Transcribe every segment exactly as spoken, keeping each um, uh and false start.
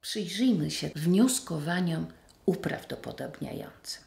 Przyjrzyjmy się wnioskowaniom uprawdopodobniającym.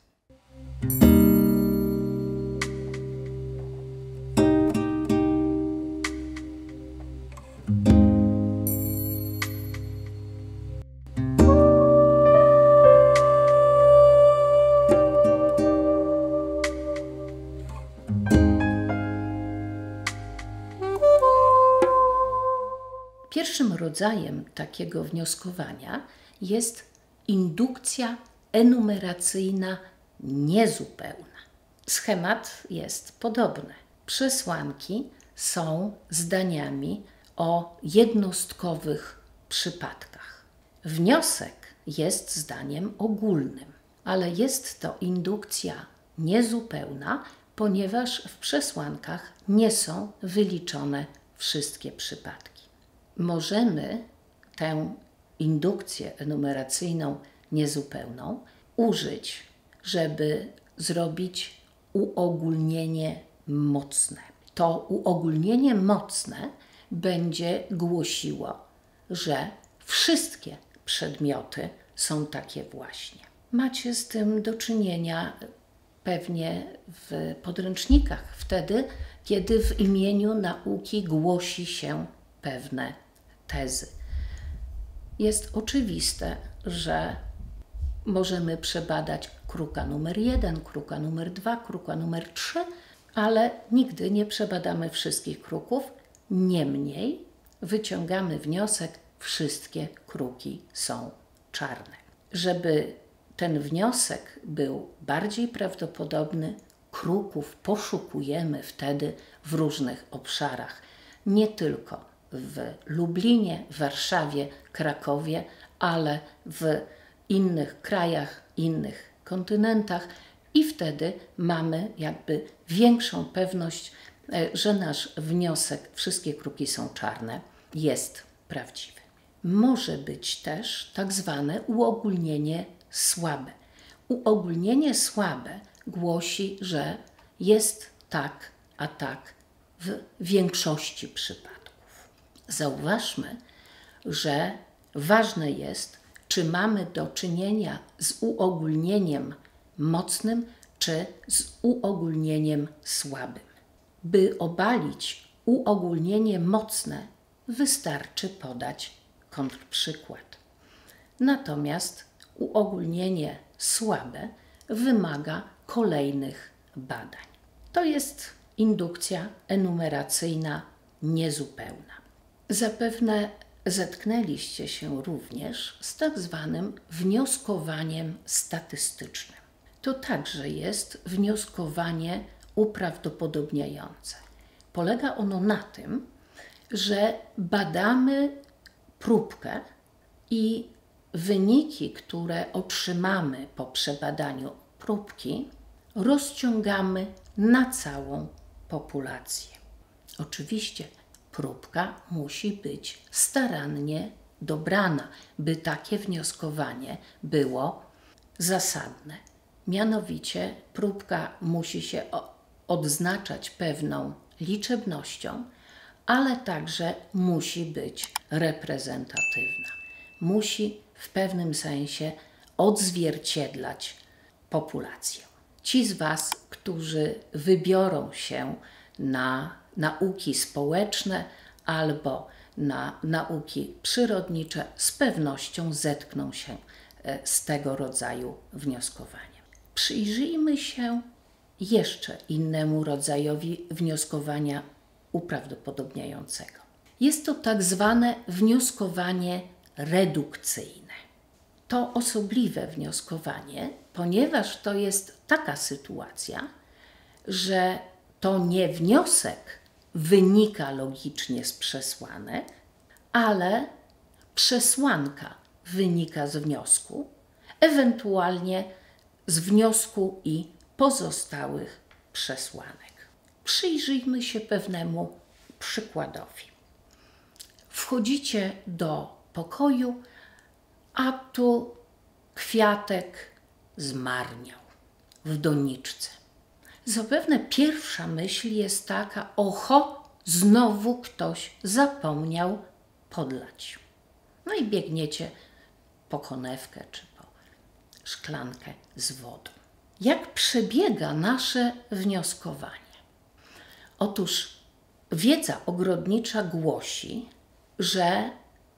Pierwszym rodzajem takiego wnioskowania jest indukcja enumeracyjna niezupełna. Schemat jest podobny. Przesłanki są zdaniami o jednostkowych przypadkach. Wniosek jest zdaniem ogólnym, ale jest to indukcja niezupełna, ponieważ w przesłankach nie są wyliczone wszystkie przypadki. Możemy tę indukcję enumeracyjną niezupełną użyć, żeby zrobić uogólnienie mocne. To uogólnienie mocne będzie głosiło, że wszystkie przedmioty są takie właśnie. Macie z tym do czynienia pewnie w podręcznikach, wtedy, kiedy w imieniu nauki głosi się pewne tezy. Jest oczywiste, że możemy przebadać kruka numer jeden, kruka numer dwa, kruka numer trzy, ale nigdy nie przebadamy wszystkich kruków. Niemniej wyciągamy wniosek, wszystkie kruki są czarne. Żeby ten wniosek był bardziej prawdopodobny, kruków poszukujemy wtedy w różnych obszarach. Nie tylko w Lublinie, Warszawie, Krakowie, ale w innych krajach, innych kontynentach i wtedy mamy jakby większą pewność, że nasz wniosek, wszystkie kruki są czarne, jest prawdziwy. Może być też tak zwane uogólnienie słabe. Uogólnienie słabe głosi, że jest tak, a tak w większości przypadków. Zauważmy, że ważne jest, czy mamy do czynienia z uogólnieniem mocnym, czy z uogólnieniem słabym. By obalić uogólnienie mocne, wystarczy podać kontrprzykład. Natomiast uogólnienie słabe wymaga kolejnych badań. To jest indukcja enumeracyjna niezupełna. Zapewne zetknęliście się również z tak zwanym wnioskowaniem statystycznym. To także jest wnioskowanie uprawdopodobniające. Polega ono na tym, że badamy próbkę i wyniki, które otrzymamy po przebadaniu próbki, rozciągamy na całą populację. Oczywiście próbka musi być starannie dobrana, by takie wnioskowanie było zasadne. Mianowicie próbka musi się odznaczać pewną liczebnością, ale także musi być reprezentatywna. Musi w pewnym sensie odzwierciedlać populację. Ci z Was, którzy wybiorą się na nauki społeczne albo na nauki przyrodnicze, z pewnością zetkną się z tego rodzaju wnioskowaniem. Przyjrzyjmy się jeszcze innemu rodzajowi wnioskowania uprawdopodobniającego. Jest to tak zwane wnioskowanie redukcyjne. To osobliwe wnioskowanie, ponieważ to jest taka sytuacja, że to nie wniosek wynika logicznie z przesłanek, ale przesłanka wynika z wniosku, ewentualnie z wniosku i pozostałych przesłanek. Przyjrzyjmy się pewnemu przykładowi. Wchodzicie do pokoju, a tu kwiatek zmarniał w doniczce. Zapewne pierwsza myśl jest taka: oho, znowu ktoś zapomniał podlać. No i biegniecie po konewkę czy po szklankę z wodą. Jak przebiega nasze wnioskowanie? Otóż wiedza ogrodnicza głosi, że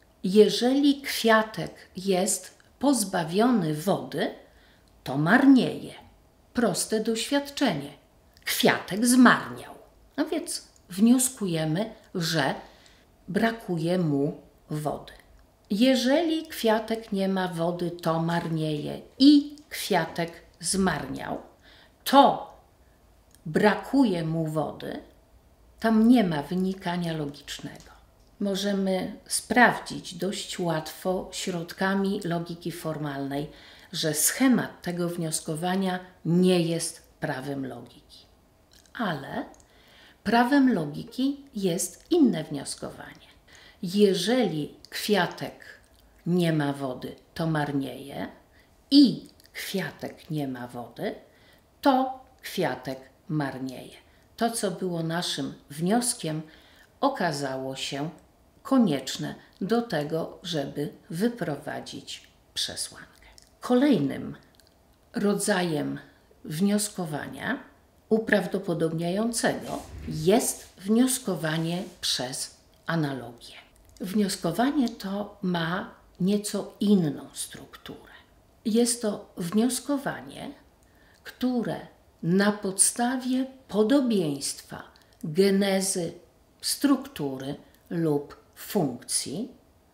jeżeli kwiatek jest pozbawiony wody, to marnieje. Proste doświadczenie. Kwiatek zmarniał. No więc wnioskujemy, że brakuje mu wody. Jeżeli kwiatek nie ma wody, to marnieje i kwiatek zmarniał, to brakuje mu wody, tam nie ma wynikania logicznego. Możemy sprawdzić dość łatwo środkami logiki formalnej, że schemat tego wnioskowania nie jest prawem logiki. Ale prawem logiki jest inne wnioskowanie. Jeżeli kwiatek nie ma wody, to marnieje i kwiatek nie ma wody, to kwiatek marnieje. To, co było naszym wnioskiem, okazało się konieczne do tego, żeby wyprowadzić przesłankę. Kolejnym rodzajem wnioskowania uprawdopodobniającego jest wnioskowanie przez analogię. Wnioskowanie to ma nieco inną strukturę. Jest to wnioskowanie, które na podstawie podobieństwa genezy struktury lub funkcji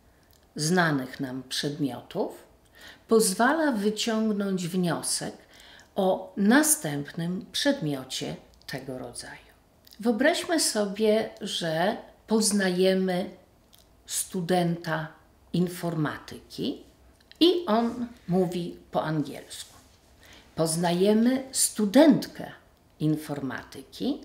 znanych nam przedmiotów pozwala wyciągnąć wniosek o następnym przedmiocie tego rodzaju. Wyobraźmy sobie, że poznajemy studenta informatyki i on mówi po angielsku. Poznajemy studentkę informatyki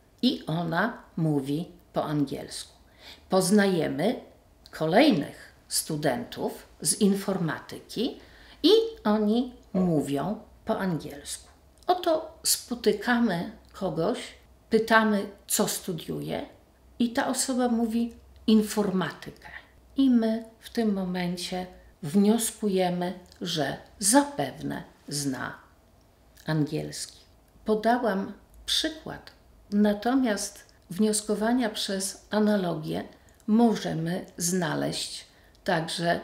i ona mówi po angielsku. Poznajemy kolejnych studentów z informatyki i oni mówią po angielsku. Oto spotykamy kogoś, pytamy, co studiuje i ta osoba mówi informatykę. I my w tym momencie wnioskujemy, że zapewne zna angielski. Podałam przykład, natomiast wnioskowania przez analogię możemy znaleźć także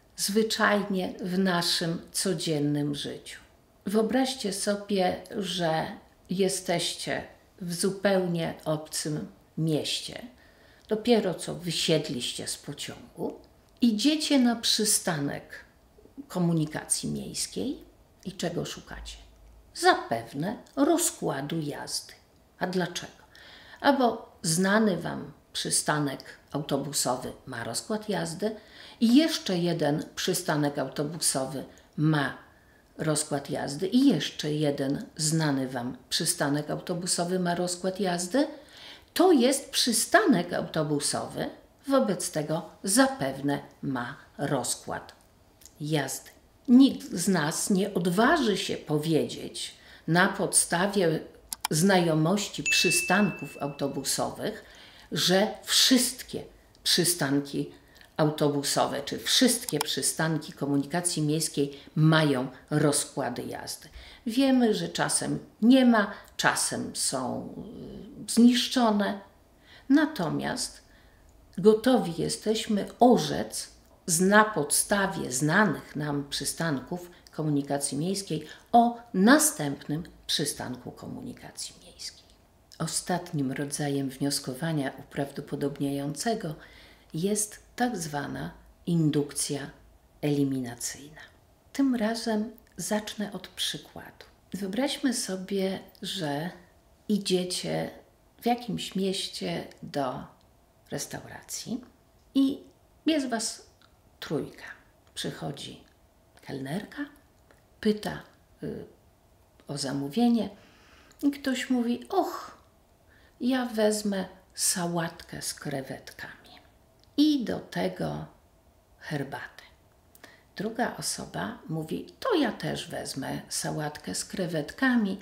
zwyczajnie w naszym codziennym życiu. Wyobraźcie sobie, że jesteście w zupełnie obcym mieście. Dopiero co wysiedliście z pociągu, idziecie na przystanek komunikacji miejskiej i czego szukacie? Zapewne rozkładu jazdy. A dlaczego? Albo znany Wam przystanek autobusowy ma rozkład jazdy i jeszcze jeden przystanek autobusowy ma rozkład jazdy i jeszcze jeden znany Wam przystanek autobusowy ma rozkład jazdy, to jest przystanek autobusowy, wobec tego zapewne ma rozkład jazdy. Nikt z nas nie odważy się powiedzieć na podstawie znajomości przystanków autobusowych, że wszystkie przystanki autobusowe czy wszystkie przystanki komunikacji miejskiej mają rozkłady jazdy. Wiemy, że czasem nie ma, czasem są zniszczone, natomiast gotowi jesteśmy orzec na podstawie znanych nam przystanków komunikacji miejskiej o następnym przystanku komunikacji miejskiej. Ostatnim rodzajem wnioskowania uprawdopodobniającego jest tak zwana indukcja eliminacyjna. Tym razem zacznę od przykładu. Wyobraźmy sobie, że idziecie w jakimś mieście do restauracji i jest Was trójka. Przychodzi kelnerka, pyta y, o zamówienie i ktoś mówi: och, ja wezmę sałatkę z krewetkami i do tego herbatę. Druga osoba mówi: to ja też wezmę sałatkę z krewetkami,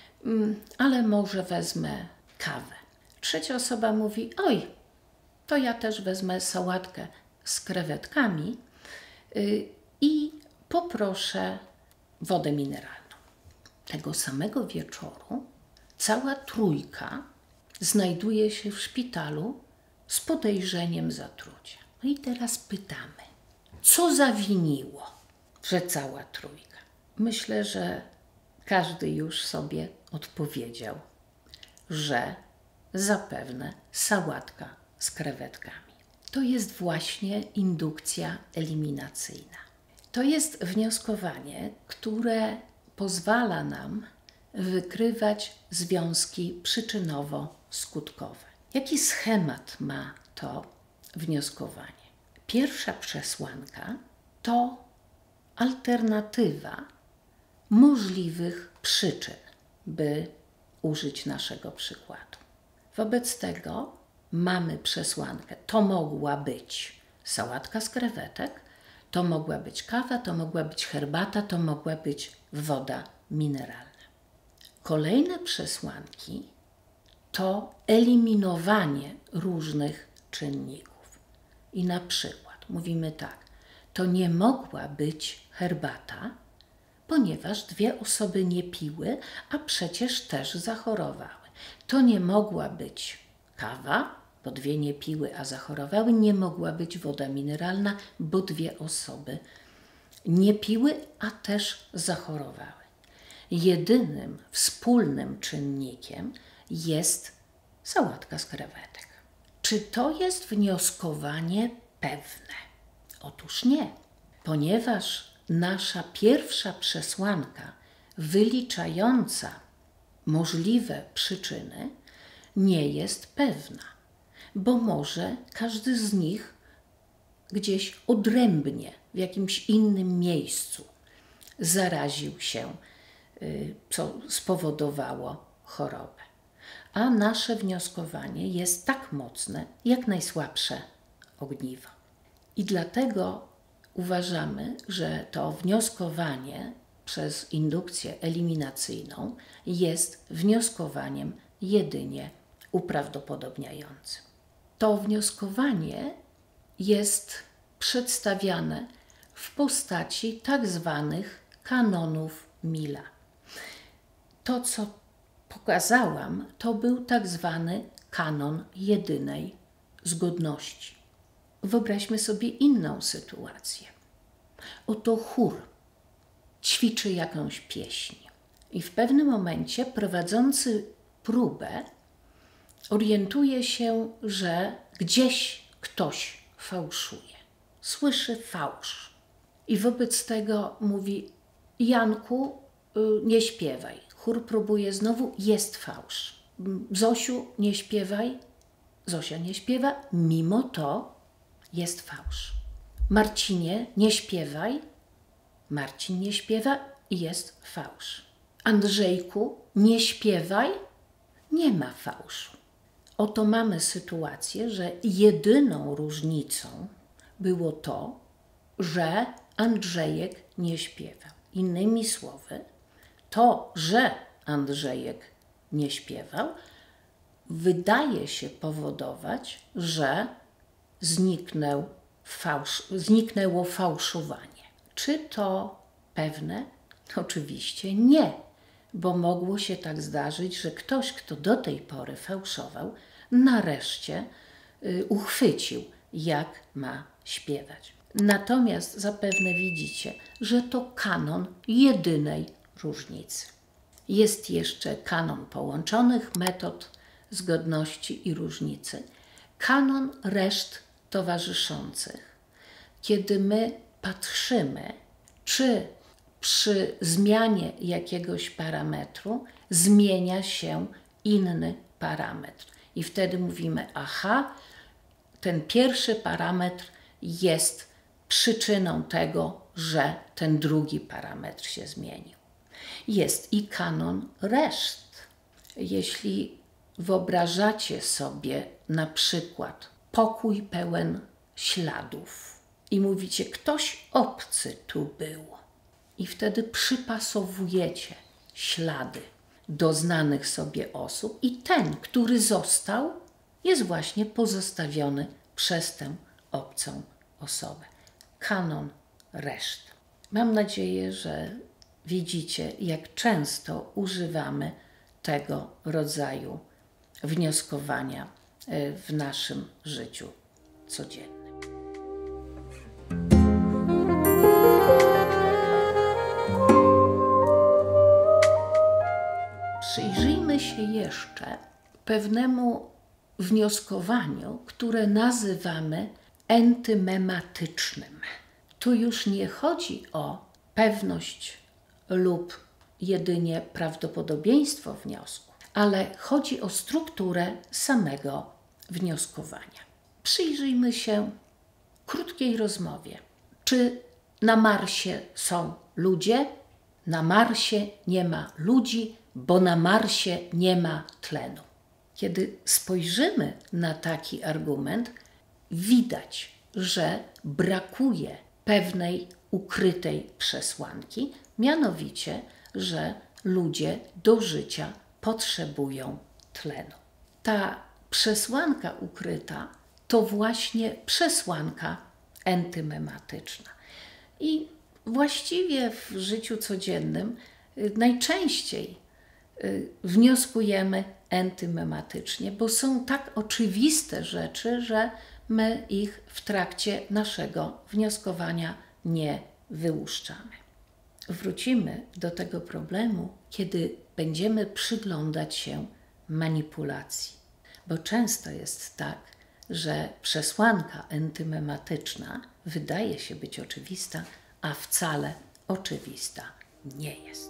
ale może wezmę kawę. Trzecia osoba mówi: oj, to ja też wezmę sałatkę z krewetkami i poproszę wodę mineralną. Tego samego wieczoru cała trójka znajduje się w szpitalu z podejrzeniem zatrucia. No i teraz pytamy, co zawiniło, że cała trójka? Myślę, że każdy już sobie odpowiedział, że zapewne sałatka z krewetkami. To jest właśnie indukcja eliminacyjna. To jest wnioskowanie, które pozwala nam wykrywać związki przyczynowo-skutkowe. Jaki schemat ma to wnioskowanie? Pierwsza przesłanka to alternatywa możliwych przyczyn, by użyć naszego przykładu. Wobec tego mamy przesłankę, to mogła być sałatka z krewetek, to mogła być kawa, to mogła być herbata, to mogła być woda mineralna. Kolejne przesłanki to eliminowanie różnych czynników. I na przykład mówimy tak, to nie mogła być herbata, ponieważ dwie osoby nie piły, a przecież też zachorowały. To nie mogła być kawa, bo dwie nie piły, a zachorowały. Nie mogła być woda mineralna, bo dwie osoby nie piły, a też zachorowały. Jedynym wspólnym czynnikiem jest sałatka z krewetek. Czy to jest wnioskowanie pewne? Otóż nie, ponieważ nasza pierwsza przesłanka wyliczająca możliwe przyczyny nie jest pewna, bo może każdy z nich gdzieś odrębnie, w jakimś innym miejscu zaraził się, co spowodowało chorobę. A nasze wnioskowanie jest tak mocne, jak najsłabsze ogniwo. I dlatego uważamy, że to wnioskowanie przez indukcję eliminacyjną jest wnioskowaniem jedynie uprawdopodobniającym. To wnioskowanie jest przedstawiane w postaci tak zwanych kanonów Milla. To, co pokazałam, to był tak zwany kanon jedynej zgodności. Wyobraźmy sobie inną sytuację. Oto chór ćwiczy jakąś pieśń i w pewnym momencie prowadzący próbę orientuje się, że gdzieś ktoś fałszuje. Słyszy fałsz i wobec tego mówi: Janku, nie śpiewaj. Chór próbuje znowu, jest fałsz. Zosiu, nie śpiewaj. Zosia nie śpiewa, mimo to jest fałsz. Marcinie, nie śpiewaj. Marcin nie śpiewa i jest fałsz. Andrzejku, nie śpiewaj. Nie ma fałszu. Oto mamy sytuację, że jedyną różnicą było to, że Andrzejek nie śpiewał. Innymi słowy, to, że Andrzejek nie śpiewał, wydaje się powodować, że zniknął fałsz, zniknęło fałszowanie. Czy to pewne? Oczywiście nie, bo mogło się tak zdarzyć, że ktoś, kto do tej pory fałszował, nareszcie y, uchwycił, jak ma śpiewać. Natomiast zapewne widzicie, że to kanon jedynej różnicy. Jest jeszcze kanon połączonych metod zgodności i różnicy, kanon reszt towarzyszących. Kiedy my patrzymy, czy przy zmianie jakiegoś parametru zmienia się inny parametr. I wtedy mówimy, aha, ten pierwszy parametr jest przyczyną tego, że ten drugi parametr się zmienił. Jest i kanon reszt. Jeśli wyobrażacie sobie na przykład pokój pełen śladów i mówicie, ktoś obcy tu był, i wtedy przypasowujecie ślady do znanych sobie osób i ten, który został, jest właśnie pozostawiony przez tę obcą osobę. Kanon reszt. Mam nadzieję, że widzicie, jak często używamy tego rodzaju wnioskowania w naszym życiu codziennym. Przyjrzyjmy się jeszcze pewnemu wnioskowaniu, które nazywamy entymematycznym. Tu już nie chodzi o pewność lub jedynie prawdopodobieństwo wniosku, ale chodzi o strukturę samego wnioskowania. Przyjrzyjmy się krótkiej rozmowie. Czy na Marsie są ludzie? Na Marsie nie ma ludzi, bo na Marsie nie ma tlenu. Kiedy spojrzymy na taki argument, widać, że brakuje pewnej ukrytej przesłanki, mianowicie, że ludzie do życia potrzebują tlenu. Ta przesłanka ukryta to właśnie przesłanka entymematyczna. I właściwie w życiu codziennym najczęściej wnioskujemy entymematycznie, bo są tak oczywiste rzeczy, że my ich w trakcie naszego wnioskowania nie wyłuszczamy. Wrócimy do tego problemu, kiedy będziemy przyglądać się manipulacji, bo często jest tak, że przesłanka entymematyczna wydaje się być oczywista, a wcale oczywista nie jest.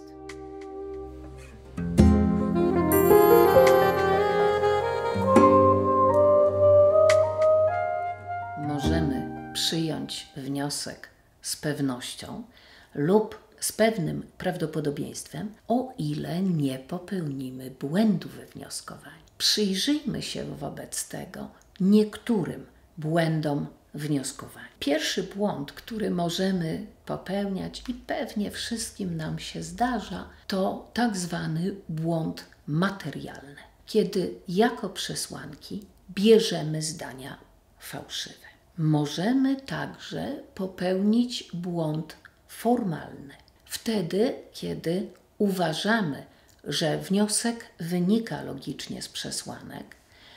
Możemy przyjąć wniosek z pewnością lub z pewnym prawdopodobieństwem, o ile nie popełnimy błędu we wnioskowaniu. Przyjrzyjmy się wobec tego niektórym błędom wnioskowania. Pierwszy błąd, który możemy popełniać i pewnie wszystkim nam się zdarza, to tak zwany błąd materialny, kiedy jako przesłanki bierzemy zdania fałszywe. Możemy także popełnić błąd formalny. Wtedy, kiedy uważamy, że wniosek wynika logicznie z przesłanek,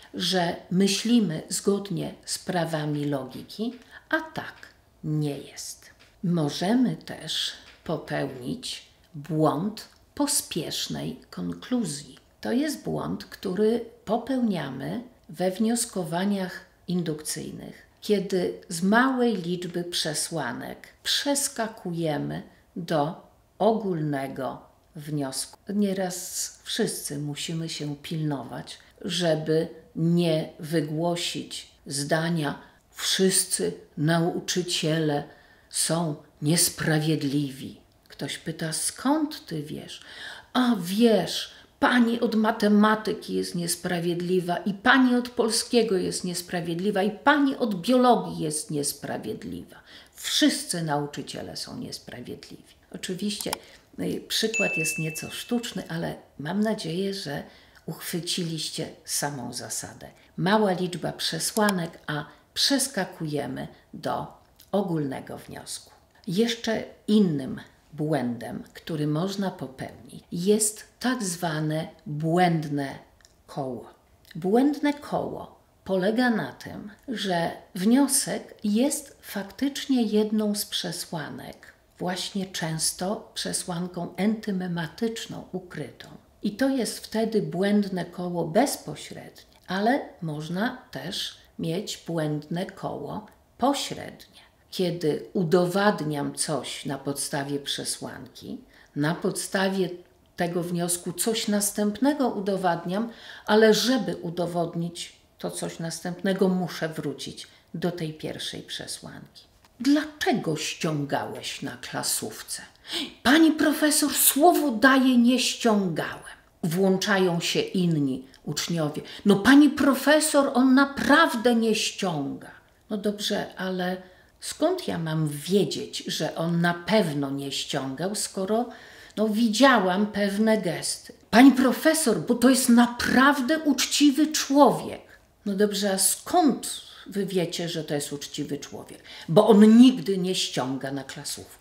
że myślimy zgodnie z prawami logiki, a tak nie jest. Możemy też popełnić błąd pospiesznej konkluzji. To jest błąd, który popełniamy we wnioskowaniach indukcyjnych, kiedy z małej liczby przesłanek przeskakujemy do ogólnego wniosku. Nieraz wszyscy musimy się pilnować, żeby nie wygłosić zdania: wszyscy nauczyciele są niesprawiedliwi. Ktoś pyta: skąd ty wiesz? A wiesz, pani od matematyki jest niesprawiedliwa i pani od polskiego jest niesprawiedliwa i pani od biologii jest niesprawiedliwa. Wszyscy nauczyciele są niesprawiedliwi. Oczywiście przykład jest nieco sztuczny, ale mam nadzieję, że uchwyciliście samą zasadę. Mała liczba przesłanek, a przeskakujemy do ogólnego wniosku. Jeszcze innym błędem, który można popełnić, jest tak zwane błędne koło. Błędne koło polega na tym, że wniosek jest faktycznie jedną z przesłanek, właśnie często przesłanką entymematyczną ukrytą. I to jest wtedy błędne koło bezpośrednie, ale można też mieć błędne koło pośrednie. Kiedy udowadniam coś na podstawie przesłanki, na podstawie tego wniosku coś następnego udowadniam, ale żeby udowodnić to coś następnego, muszę wrócić do tej pierwszej przesłanki. Dlaczego ściągałeś na klasówce? Pani profesor, słowo daje, nie ściągałem. Włączają się inni uczniowie. No pani profesor, on naprawdę nie ściąga. No dobrze, ale skąd ja mam wiedzieć, że on na pewno nie ściągał, skoro no, widziałam pewne gesty? Pani profesor, bo to jest naprawdę uczciwy człowiek. No dobrze, a skąd wy wiecie, że to jest uczciwy człowiek? Bo on nigdy nie ściąga na klasówkach.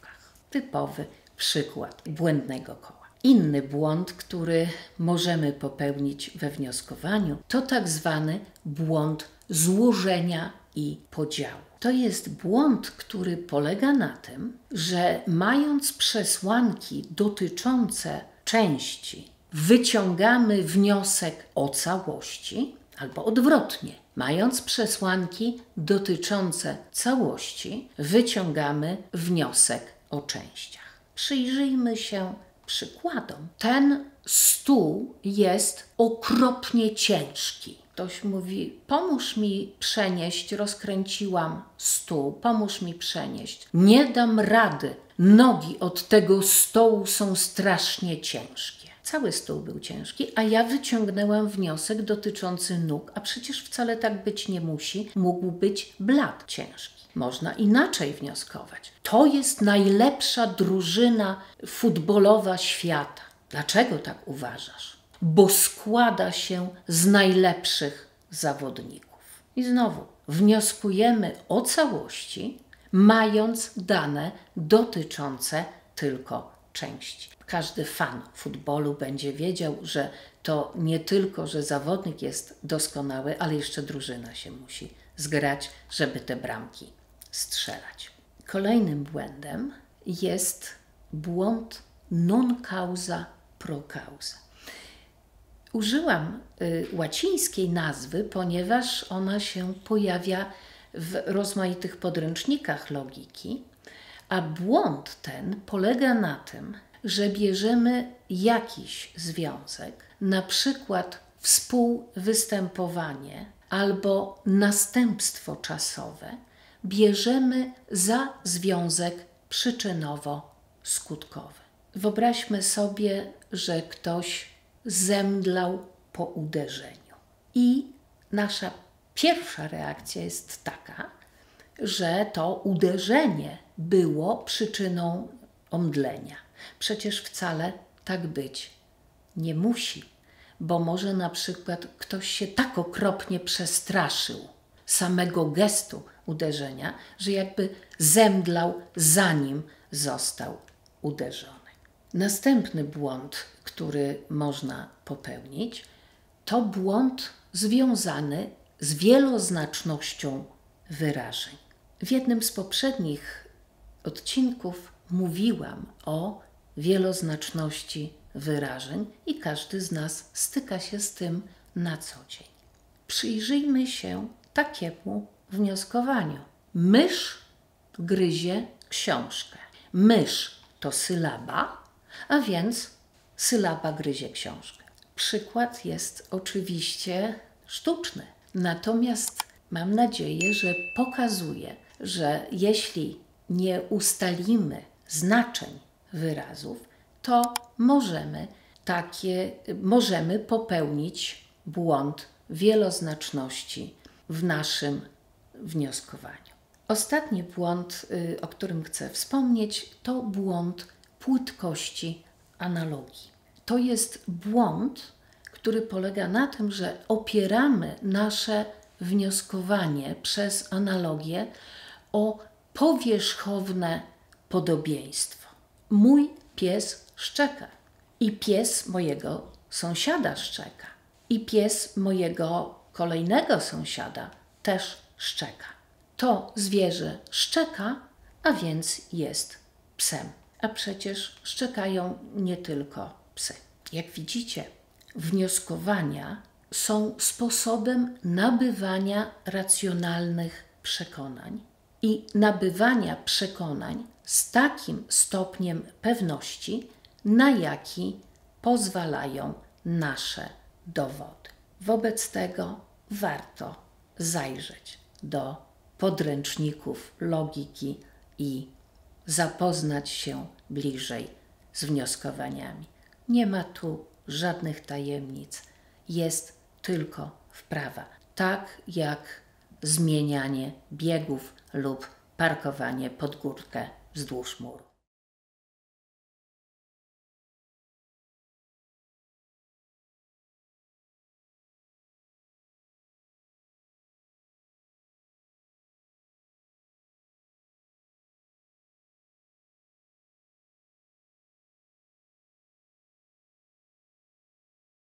typowy przykład błędnego koła. Inny błąd, który możemy popełnić we wnioskowaniu, to tak zwany błąd złożenia i podziału. To jest błąd, który polega na tym, że mając przesłanki dotyczące części, wyciągamy wniosek o całości, albo odwrotnie. Mając przesłanki dotyczące całości, wyciągamy wniosek o częściach. Przyjrzyjmy się przykładom. Ten stół jest okropnie ciężki. Ktoś mówi, pomóż mi przenieść, rozkręciłam stół, pomóż mi przenieść. Nie dam rady, nogi od tego stołu są strasznie ciężkie. Cały stół był ciężki, a ja wyciągnęłam wniosek dotyczący nóg, a przecież wcale tak być nie musi, mógł być blat ciężki. Można inaczej wnioskować. To jest najlepsza drużyna futbolowa świata. Dlaczego tak uważasz? Bo składa się z najlepszych zawodników. I znowu wnioskujemy o całości, mając dane dotyczące tylko części. Każdy fan futbolu będzie wiedział, że to nie tylko, że zawodnik jest doskonały, ale jeszcze drużyna się musi zgrać, żeby te bramki strzelać. Kolejnym błędem jest błąd non causa pro causa. Użyłam y, łacińskiej nazwy, ponieważ ona się pojawia w rozmaitych podręcznikach logiki, a błąd ten polega na tym, że bierzemy jakiś związek, na przykład współwystępowanie albo następstwo czasowe, bierzemy za związek przyczynowo-skutkowy. Wyobraźmy sobie, że ktoś zemdlał po uderzeniu. I nasza pierwsza reakcja jest taka, że to uderzenie było przyczyną omdlenia. Przecież wcale tak być nie musi, bo może na przykład ktoś się tak okropnie przestraszył samego gestu uderzenia, że jakby zemdlał, zanim został uderzony. Następny błąd, który można popełnić, to błąd związany z wieloznacznością wyrażeń. W jednym z poprzednich odcinków mówiłam o wieloznaczności wyrażeń i każdy z nas styka się z tym na co dzień. Przyjrzyjmy się takiemu wnioskowaniu. Mysz gryzie książkę. Mysz to sylaba, a więc sylaba gryzie książkę. Przykład jest oczywiście sztuczny, natomiast mam nadzieję, że pokazuje, że jeśli nie ustalimy znaczeń wyrazów, to możemy takie, możemy popełnić błąd wieloznaczności w naszym wnioskowaniu. Ostatni błąd, o którym chcę wspomnieć, to błąd płytkości analogii. To jest błąd, który polega na tym, że opieramy nasze wnioskowanie przez analogię o powierzchowne podobieństwo. Mój pies szczeka i pies mojego sąsiada szczeka i pies mojego kolejnego sąsiada też szczeka. To zwierzę szczeka, a więc jest psem. A przecież szczekają nie tylko psy. Jak widzicie, wnioskowania są sposobem nabywania racjonalnych przekonań i nabywania przekonań z takim stopniem pewności, na jaki pozwalają nasze dowody. Wobec tego warto zajrzeć do podręczników logiki i zapoznać się bliżej z wnioskowaniami. Nie ma tu żadnych tajemnic, jest tylko wprawa. Tak jak zmienianie biegów lub parkowanie pod górkę wzdłuż muru.